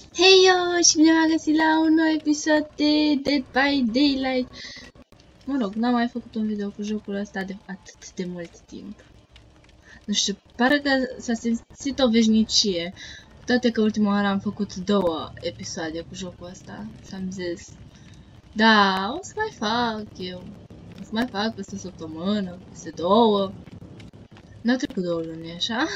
Hei yo, și bine m-am găsit la un nou episod de Dead by Daylight. Mă rog, n-am mai făcut un video cu jocul ăsta de atât de mult timp. Nu știu, pare că s-a simțit o veșnicie. Toate că ultima oară am făcut 2 episoade cu jocul ăsta. S-am zis, da, o să mai fac eu. O să mai fac peste o săptămână, peste 2. N-au trecut 2 luni, așa?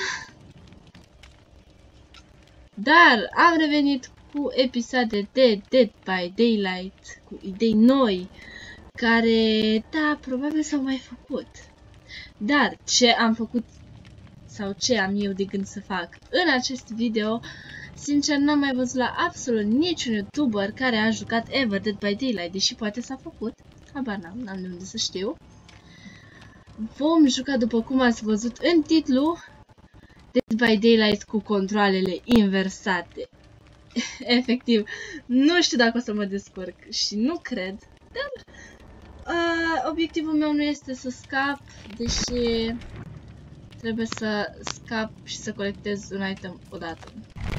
Dar am revenit cu episoade de Dead by Daylight, cu idei noi, care, da, probabil s-au mai făcut. Dar ce am făcut sau ce am eu de gând să fac în acest video, sincer n-am mai văzut la absolut niciun YouTuber care a jucat ever Dead by Daylight, deși poate s-a făcut, habar n-am de unde să știu. Vom juca, după cum ați văzut în titlu, Dead by Daylight cu controalele inversate. Efectiv, nu știu dacă o să mă descurc și nu cred, dar obiectivul meu nu este să scap, deși trebuie să scap și să colectez un item odată.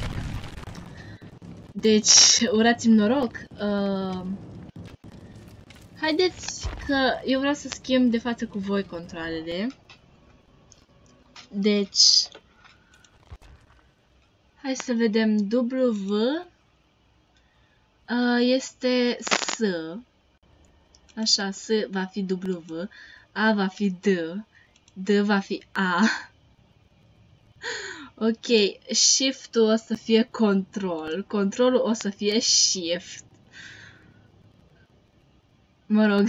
Deci, urați-mi noroc. Haideți că eu vreau să schimb de față cu voi controalele. Deci, hai să vedem. W este S. Așa, S va fi W, A va fi D, D va fi A. Ok, Shift-ul o să fie Control, Controlul o să fie Shift. Mă rog,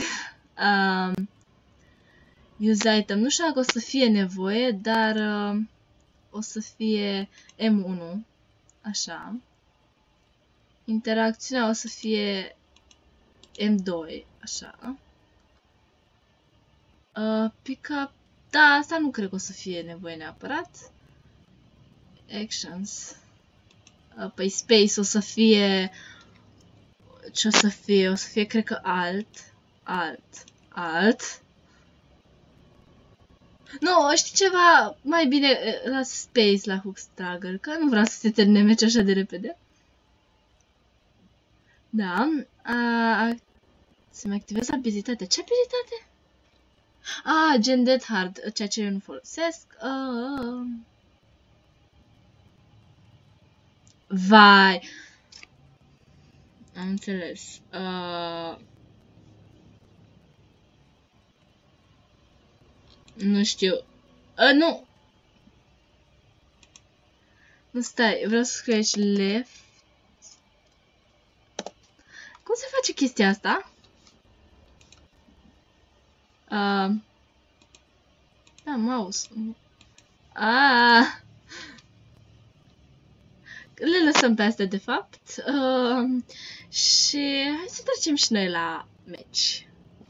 use item, nu știu dacă o să fie nevoie, dar o să fie M1, așa. Interacțiunea o să fie M2, așa. Pick-up, da, asta nu cred că o să fie nevoie neapărat. Actions. Păi space o să fie... Ce o să fie? O să fie, cred că alt. Nu, știi ceva? Mai bine la space, la hook struggle, că nu vreau să se termine meci așa de repede. Da. Se-mi activează abilitatea. Ce abilitate? Gen Dead Hard, ceea ce eu nu folosesc. Vai! Am înțeles. Nu știu. Nu! Nu, stai, vreau să scriu aici left. Cum se face chestia asta? Da, mouse. Le lăsăm pe astea, de fapt. Și hai să trecem și noi la meci.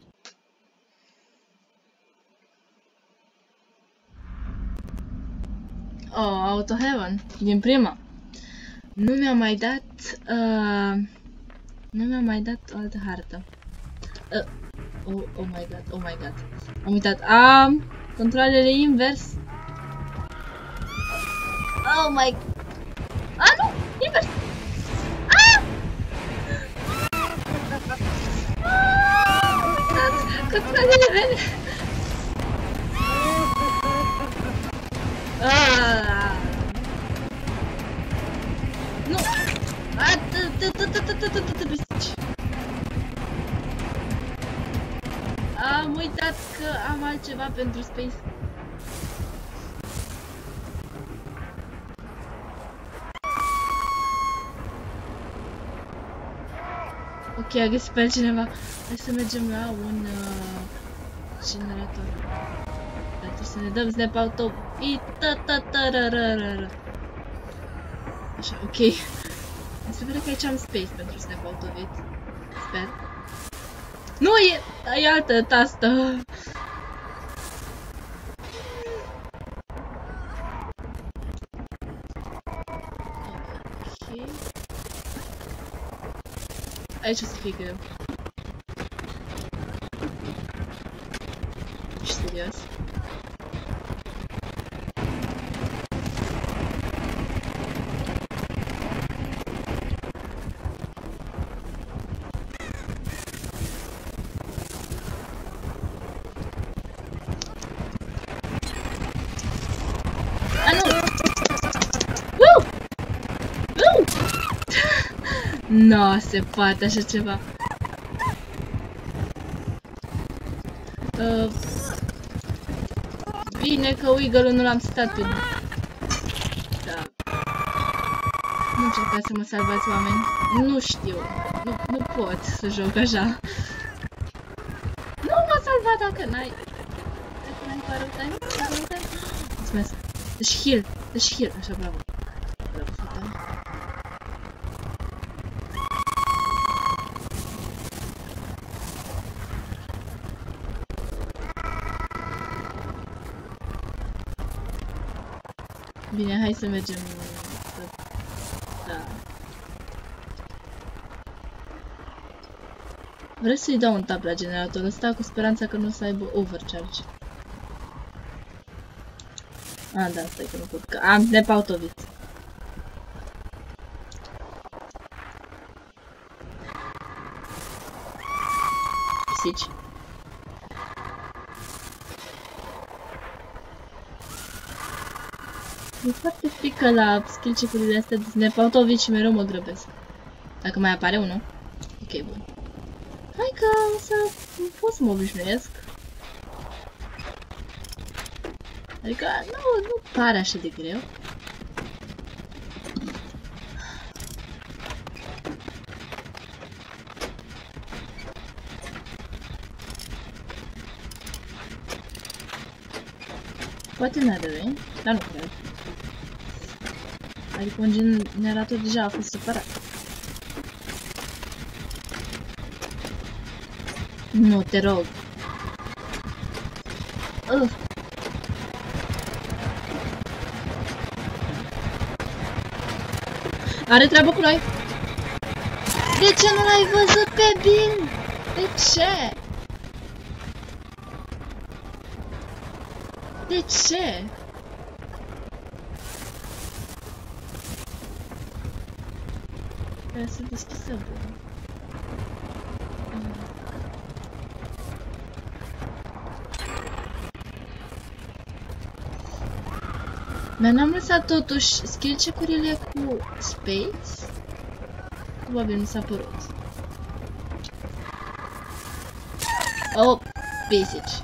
Auto Heaven, din prima. Nu mi-a mai dat... nu mi-a mai dat o altă hartă. Oh my god. Am uitat. Controlele invers. Oh my... nu! Invers! Am uitat! Controlele mele! Nu! Am uitat că am altceva pentru space. Ok, a găsit pe altcineva. Hai să mergem la un generator. Dar trebuie să ne dăm snap auto. Așa, ok. Mi se pare că aici am space pentru snap auto vid. Sper. Nu, e altă tastă. Ok. Aici o să fie greu. Ești serios? Nu se poate așa ceva. Bine că Wiggle-ul nu l-am stat pe... Da. Nu încercați să mă salvați, oameni. Nu știu. Nu pot să joc așa. Nu m-a salvat dacă n-ai... Dacă n-ai parotan. Mulțumesc. Deci heal. Deci heal. Așa, bravo. Bravo, fata. Bine, hai să mergem. Da. Vreau să-i dau un tap la generatorul ăsta cu speranța că nu o să aibă overcharge. Ah, da, stai că nu pot, că am nepautovit. Pisici. E foarte frică la skill check-urile astea de nepautovit și mereu mă grăbesc. Dacă mai apare unul. Ok, bun. Hai că o să pot să mă obișnuiesc. Adică nu pare așa de greu. Poate n-are răi, dar nu cred. Adică un generator deja a fost separat. Nu, te rog. Are treabă cu noi. De ce nu l-ai văzut pe Bill? De ce? De ce? Trebuie să deschisă, bă. Dar n-am lăsat totuși skill check-urile cu space? Probabil mi s-a părut. Oh, pisici.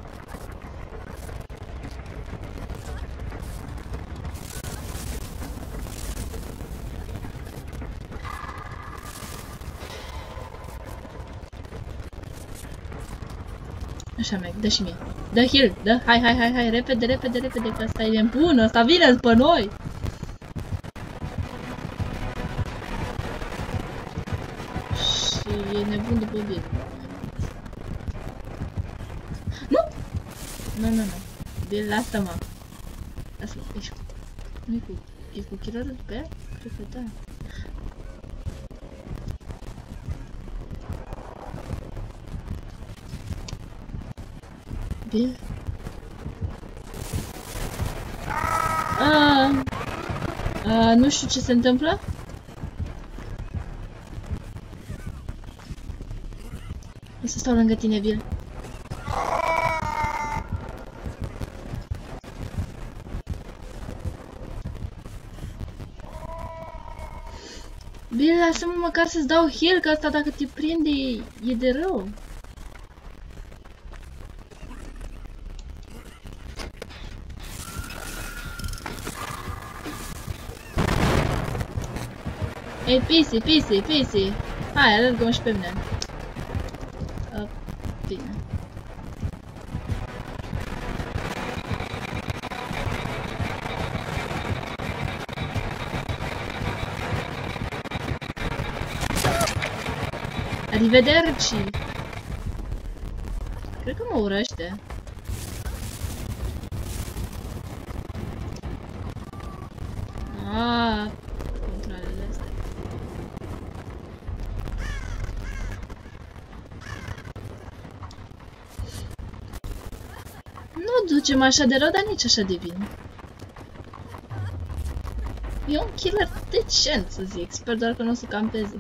Așa merg, dă și mie. Dă heal, dă, hai, repede, că ăsta e nebun, ăsta vine după noi! Și e nebun după bine. Nu! Nu. Bine, lasă-mă. Lasă-mă, ești cu... Nu-i cu... E cu killerul pe ea? Cred că da. Bine. Nu știu ce se întâmplă. O să stau lângă tine, Bill. Bill, lasă-mă măcar să-ți dau heal, că asta dacă te prinde e de rău. Ei, pisi. Hai, alergă-mă și pe mine. Bine. Arrivederci! Cred că mă urăște. Controlele astea. Nu ducem așa de rău, dar nici așa de bine. E un killer decent, să zic. Sper doar că nu o să campeze.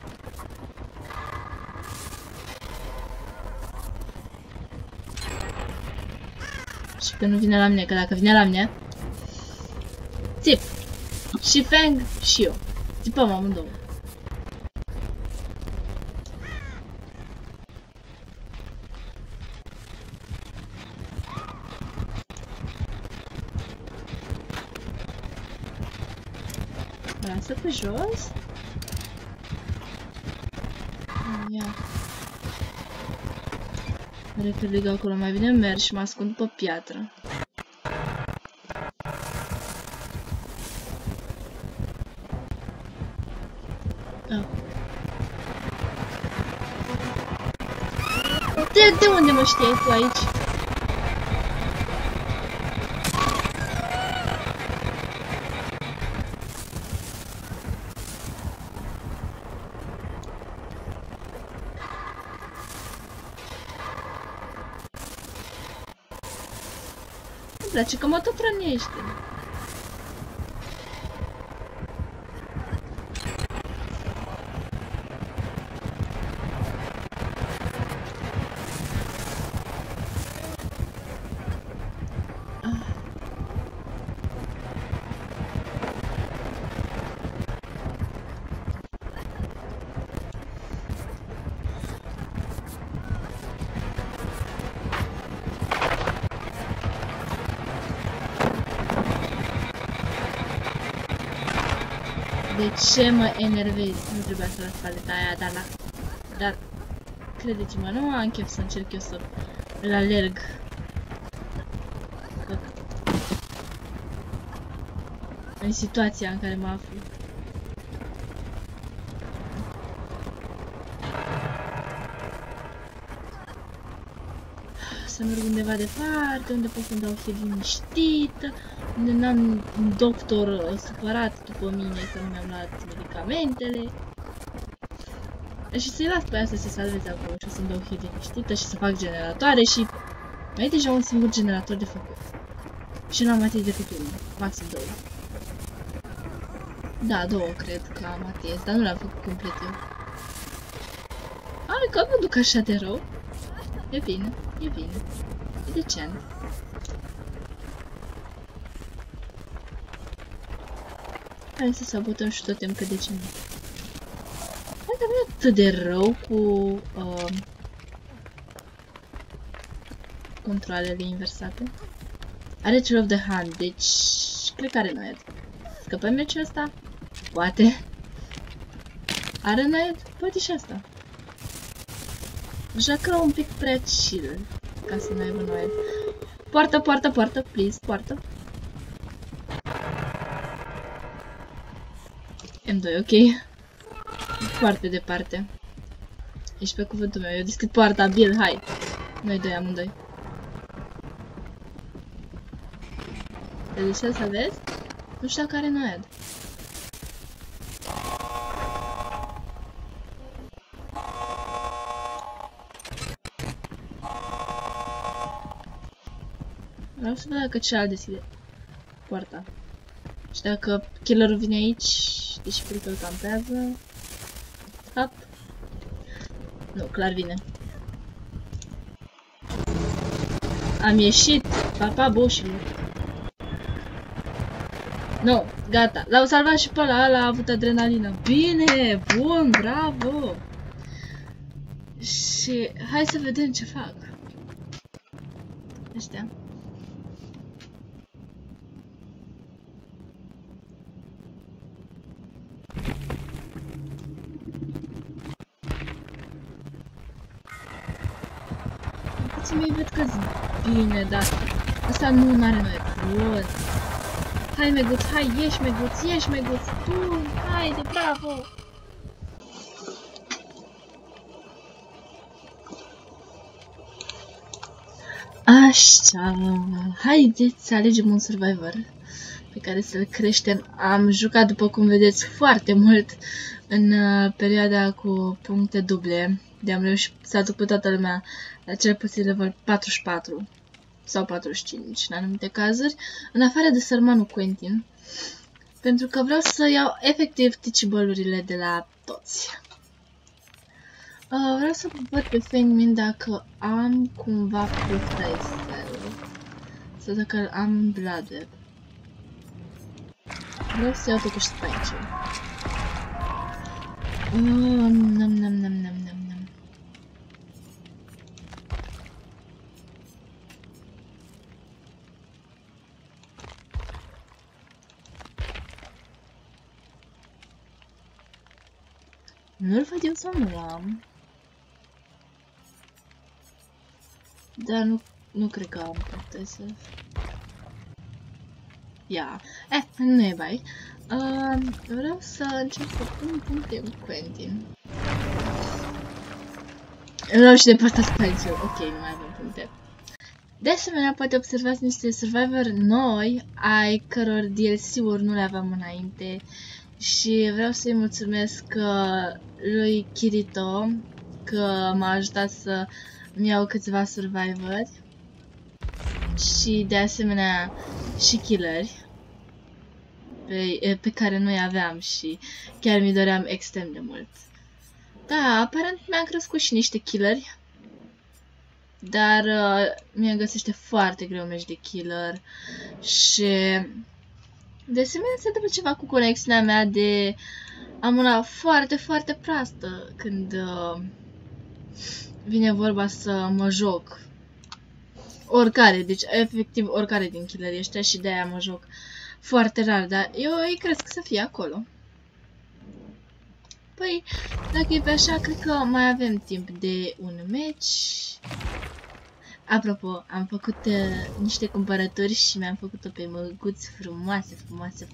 Și că nu vine la mine, că dacă vine la mine... Țip! Și Fang și eu. Țipăm amândouă. jos? Ia. Repede acolo, mai bine merg și mă ascund pe piatră. De unde mă știai tu aici? Îmi place că mă tot rănește. De ce mă enervezi? Nu trebuia să las paleta aia, dar credeți-mă, nu am chef să încerc eu să îl alerg. În situația în care mă aflu. Să merg undeva departe, unde pot să-mi dau hit liniștită, unde n-am un doctor supărat după mine că nu mi-am luat medicamentele. Și să-i las pe aia să se salveze acolo și să-mi dau hit liniștită și să fac generatoare și mai e deja un singur generator de făcut. Și n-am atins decât unul, maxim 2. Da, 2 cred că am atins, dar nu le-am făcut complet eu. Ai, că mă duc așa de rău. E bine, e bine. E decent. Hai să sabotăm și totem, că de ce nu? Hai că nu e atât de rău cu controlele inversate. Are Chill of the Hand, deci cred că are Noed. Scăpăm meciul ăsta? Poate. Are Noed? Poate și asta. Joacă un pic prea chill ca să nu aibă Noed. Poartă, poartă, poartă, please, poartă. M2, ok. Foarte departe. Ești pe cuvântul meu, eu deschid poarta, Bill, hai. Noi doi, amândoi. De ce să vezi? Nu știu dacă are Noed. Vreau să văd dacă celălalt deschide poarta. Și dacă killerul vine aici, deși cred că îl campează. Hop. Nu, clar vine. Am ieșit. Papa boșilor. Nu, gata. L-au salvat și pe ăla a avut adrenalină. Bine, bun, bravo. Și hai să vedem ce fac. Ăștia. Puțin mai văd că bine, dar asta nu are noi. Bun. Hai, Meguț, hai, ieși, Meguț, ieși, Meguț. Bun, haide, bravo. Așa, haideți să alegem un survivor pe care să-l creștem. Am jucat, după cum vedeți, foarte mult în perioada cu puncte duble. De-am reușit să aduc pe toată lumea la cel puțin level 44 sau 45 în anumite cazuri, în afară de sărmanul Quentin, pentru că vreau să iau efectiv teachable-urile de la toți. Vreau să văd pe Fengmin dacă am cumva Protestel sau dacă am Bloodweb. Vreau să iau totuși Spine. Nam. Nu-l văd eu sau nu am? Dar nu cred că am putea să... Ia. Nu e bai. Vreau să încep să pun puncte cu Quentin. Vreau și de partea Spencer. Ok, nu mai avem puncte. De asemenea, poate observați niște survivor noi, ai căror DLC-uri nu le aveam înainte. Și vreau să-i mulțumesc lui Kirito că m-a ajutat să-mi iau câțiva survivori. Și de asemenea și killeri pe care nu-i aveam și chiar mi doream extrem de mult. Da, aparent mi-am crescut și niște killeri, dar mi-a găsește foarte greu meci de killer și de asemenea se întâmplă ceva cu conexiunea mea de am una foarte, foarte proastă când vine vorba să mă joc. Oricare, deci efectiv oricare din killerii ăștia și de-aia mă joc foarte rar, dar eu îi cresc să fie acolo. Păi, dacă e pe așa, cred că mai avem timp de un meci. Apropo, am făcut niște cumpărături și mi-am făcut-o pe măguți frumoase, frumoase.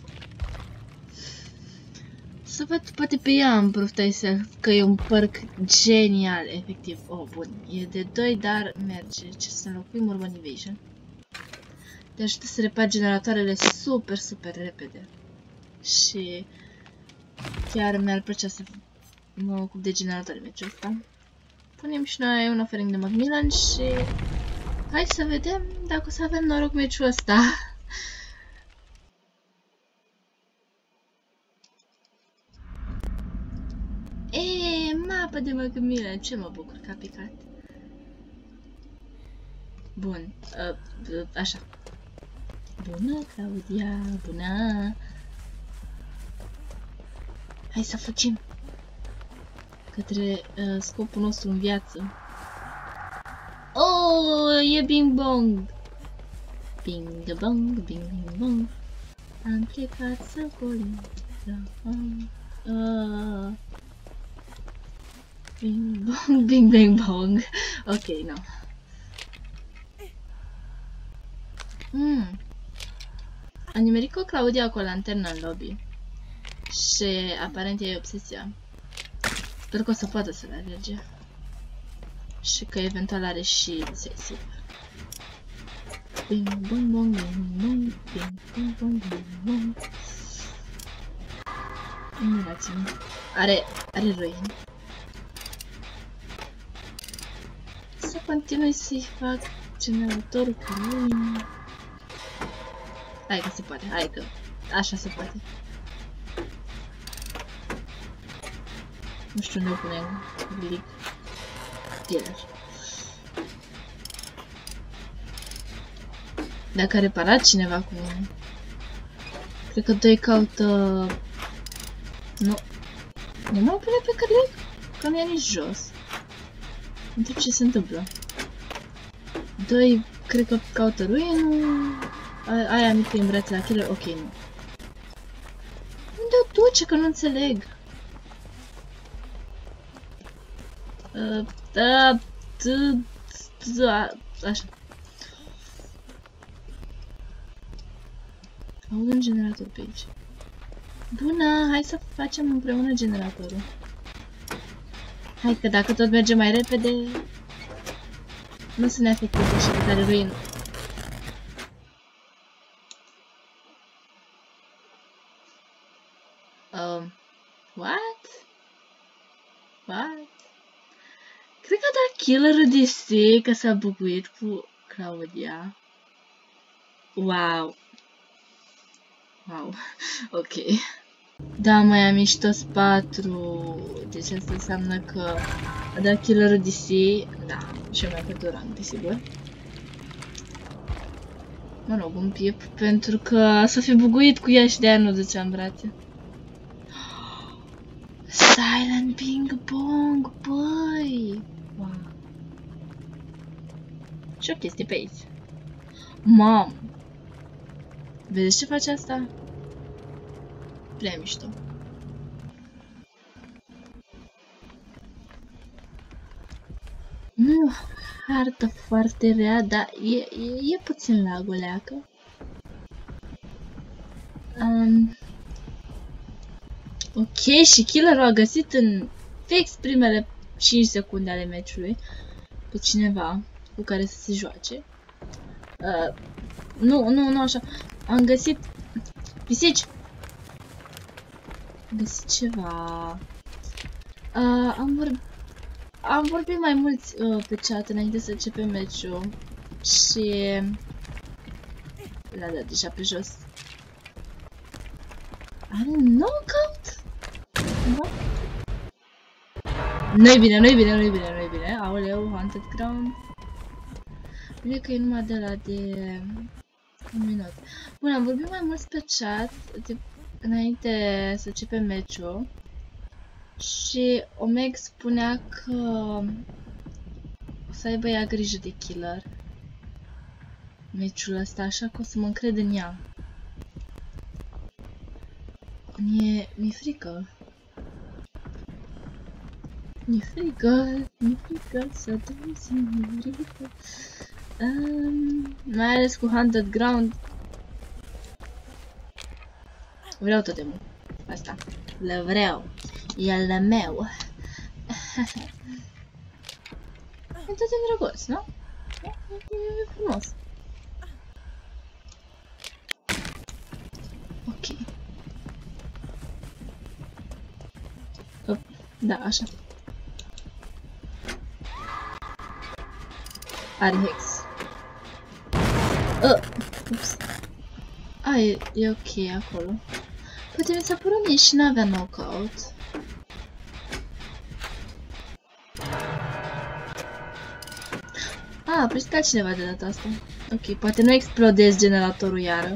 Să văd poate pe ea în Proof Thyself, că e un perk genial, efectiv. Oh, bun, e de 2, dar merge. Ce să înlocuim Urban Evasion. Te ajută să repari generatoarele super, super repede. Și chiar mi-ar plăcea să mă ocup de generatoare meciul ăsta. Punem și noi un offering de Macmillan și hai să vedem dacă o să avem noroc meciul ăsta. Mapă de Macmillan, ce mă bucur că a picat. Bun, așa. Bună, Claudia, bună. Hai să fugim către scopul nostru în viață. Oh, e bing bong. Bing bong, bing bong. Am plecat să volim. Bing bong, bing bang bong. Ok, no. Am nimerit cu Claudia cu o lanternă în lobby. Și aparent e obsesia. Sper că o să poată să le alerge. Și că eventual are și sexy. Bing bong bong bing bong, bing bong bong bing bong. Uitați-mă. Are ruini. Să continui să-i fac generatorul cu ruini. Hai că se poate, hai că așa se poate. Nu știu unde o punem. Glic. Dealer. Dacă a reparat cineva cu mine. Cred că doi caută... Nu. Nu mă pune pe cărlic? Că nu e nici jos. Nu întreb ce se întâmplă. Doi, cred că caută ruinul. Aia mică e în brațe la killer. Ok, nu. Unde o duce? Că nu înțeleg. Așa. Aud un generator pe aici. Bună, hai să facem împreună generatorul. Hai că dacă tot merge mai repede, nu să ne afecteze așa de tare ruinul. What? What? Cred că a dat killerul DC că s-a bucuit cu Claudia. Wow. Wow. Ok. Da, mai am ieșit toți 4. Deci asta înseamnă că a dat killerul DC. Da, și eu mi-a pierdut rang, desigur. Mă rog, un pip, pentru că s-a fi buguit cu ea și de-aia nu ducea în brațe. Silent Bing Bong, băi! Wow. Și o chestie pe aici. Mam! Vedeți ce face asta? Prea mișto. Nu e o hartă foarte rea, dar e puțin laguleacă. Ok, și killerul a găsit în fix primele 5 secunde ale meciului pe cineva cu care să se joace. Nu așa. Am găsit pisici. Am găsit ceva. Am vorbit mai mulți pe chat înainte să începem meciul și l-a dat deja pe jos. Are knockout? Nu-i bine, nu-i bine, nu-i bine, nu-i bine. Aoleu, Haunted Ground. Bine că e numai de la de un minut. Bun, am vorbit mai mult pe chat înainte să începem meciul. Și Omeg spunea că o să aibă ea grijă de killer meciul ăsta, așa că o să mă încred în ea. Mi-e frică. Mi-e frică să dorm singurică. Mai ales cu Haunted Ground. Vreau totemul. Asta. Le vreau. E al meu. E totem drăguț, nu? E frumos. Ok. Da, așa. Are hex. Ups. E ok acolo. Poate mi s-a părut mie și n-avea knockout. A plecat cineva de data asta. Ok, poate nu explodez generatorul iară.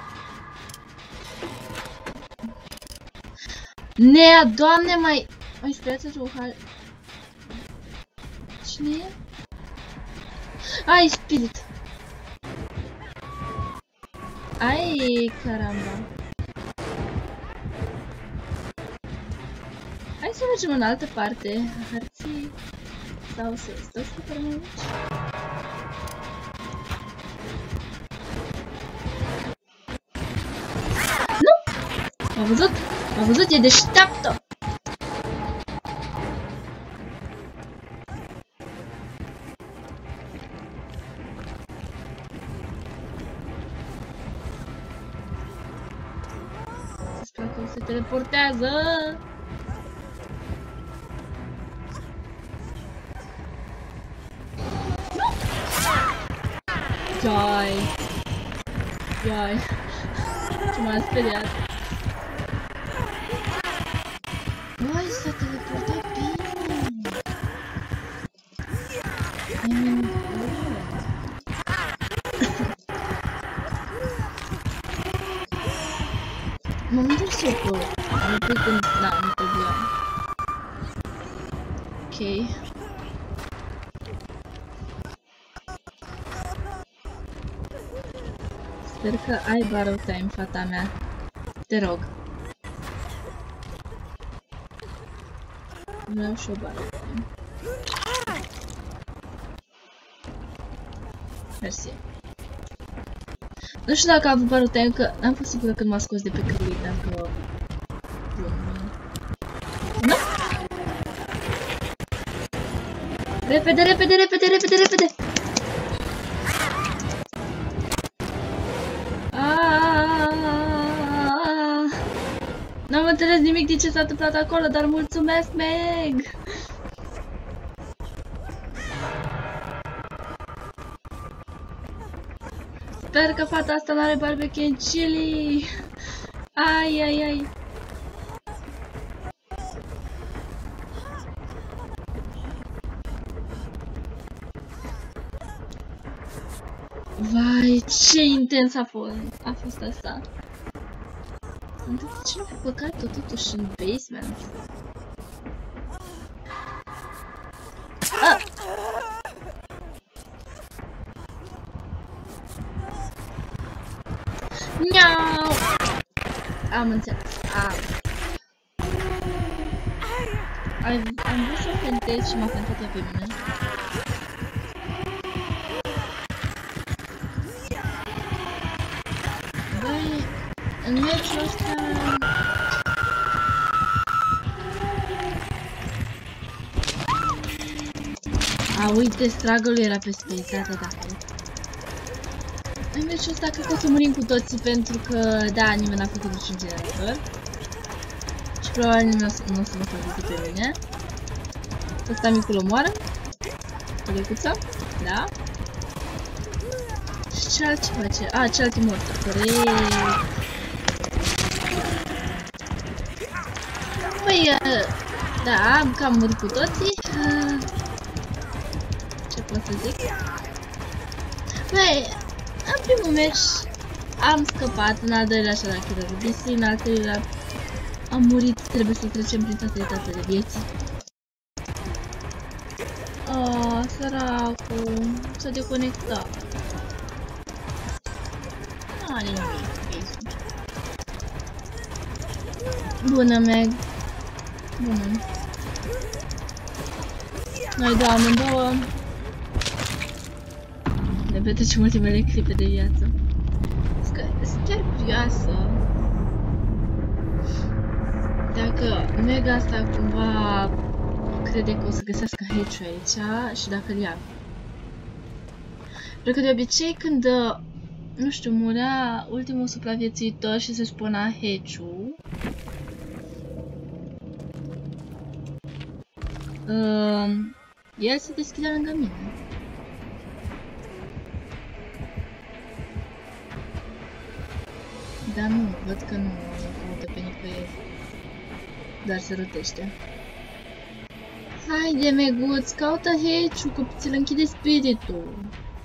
Nea, doamne, mai speriați tu, cine e? Ai, spirit. Ai, caramba. Hai să mergem în altă parte a hărții. Sau să stau să facem aici. Nu! M-a văzut, e deșteaptă! Sper că se teleportează! Iai, ce m-a speriat. Băi, s-a teleportat bine. M-am întors eu pe un pic când... Da, nu trebuia. Ok. Sper că ai borrow time, fata mea. Te rog. Vreau și o borrow time. Mersi. Nu știu dacă a avut borrow time, că n-am fost sigură când m-a scos de pe căruit, dacă... Nu? Repede, repede, repede, repede, repede! N-am înțeles nimic din ce s-a întâmplat acolo, dar mulțumesc, Meg! Sper că fata asta n-are barbecue în chili! Ai, ai, ai! Vai, ce intens a fost asta! De ce nu fi păcat-o totuși în basement? Ah! Miau! Am înțeles. Am vrut să o fentez și m-a fentat ea pe mine. în meciul ăsta... A, uite, struggle-ul era pe speritate, da. În meciul ăsta cred că o să murim cu toții pentru că, da, nimeni n-a făcut niciun generator. Și probabil nimeni nu o să mă fac decât pe mine. Ăsta micul omoară. Colecuța, da. Și ce altceva face? A, celălalt e mort, corect. Păi, da, am cam murit cu toții. Ce pot să zic? Păi, în primul meci am scăpat, în al doilea așa la Killer DC, în al treilea am murit, trebuie să trecem prin toate etapele vieții. Săracul, s-a deconectat. N-are nimic. Bună, Meg. Bună. Noi două amândouă ne petrecem ultimele clipe de viață. Sunt chiar curioasă dacă Mega asta cumva crede că o să găsească Hatch-ul aici și dacă îl ia. Pentru că de obicei când, nu știu, murea ultimul supraviețuitor și se spuna Hatch-ul, el se deschidea lângă mine. Dar nu, văd că nu caută pe nicăieri. Dar se rotește. Haide, Meguț, caută Hatch-ul, că ți-l închide spiritul.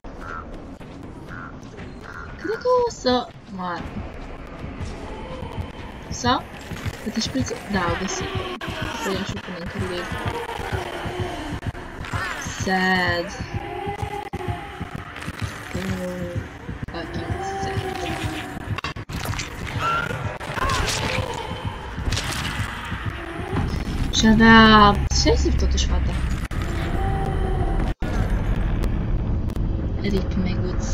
Cred că o să moară. Sau? Uite și prețul. Da, au găsit. Să ia și-o până în cârlig. Sad. Fucking sad. Și avea... Ce zic totuși, fata? Rip, Meguț.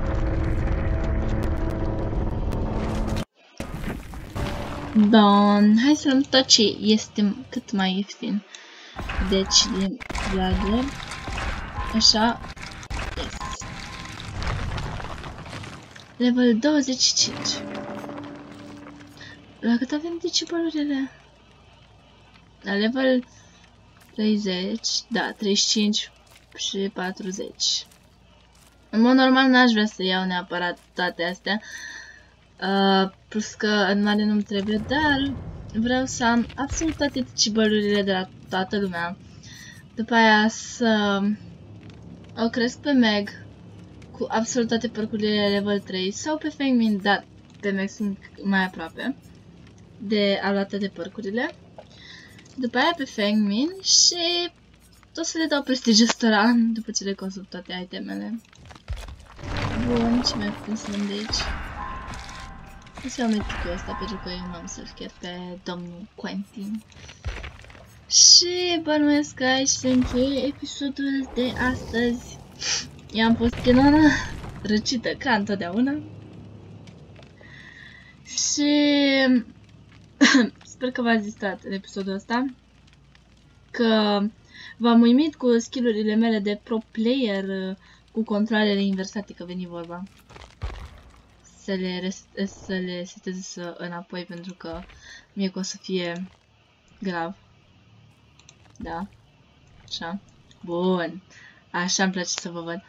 Bun, hai să luăm tot ce este cât mai ieftin. Deci, din Vladler. Așa. Yes. Level 25. La cât avem decibolurile? La level 30, da, 35 și 40. În mod normal n-aș vrea să iau neapărat toate astea. Plus că în mare nu-mi trebuie, dar vreau să am absolut toate decibolurile de la toată lumea. După aia să o cresc pe Meg cu absolut toate percurile level 3 sau pe Fengmin, dar pe Meg sunt mai aproape de a lua toate percurile. După aia pe Fengmin și o să le dau prestigiu ăstora după ce le consum toate itemele. Bun, ce mai putem să luăm de aici? O să iau metricul ăsta pentru că eu m-am self-care pe domnul Quentin. Și bănuiesc că aici se încheie episodul de astăzi. I-am fost Kenona, răcită ca întotdeauna. Și sper că v-ați distrat în episodul ăsta. Că v-am uimit cu skill-urile mele de pro player cu controlele inversate, că veni vorba. Să le setez înapoi pentru că mie că o să fie grav. Da. Așa. Bun. Așa îmi place să vă văd.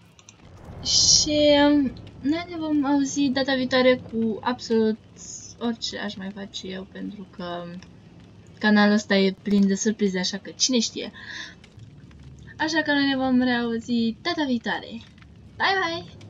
Și noi ne vom auzi data viitoare cu absolut orice aș mai face eu, pentru că canalul ăsta e plin de surprize, așa că cine știe. Așa că noi ne vom reauzi data viitoare. Bye bye!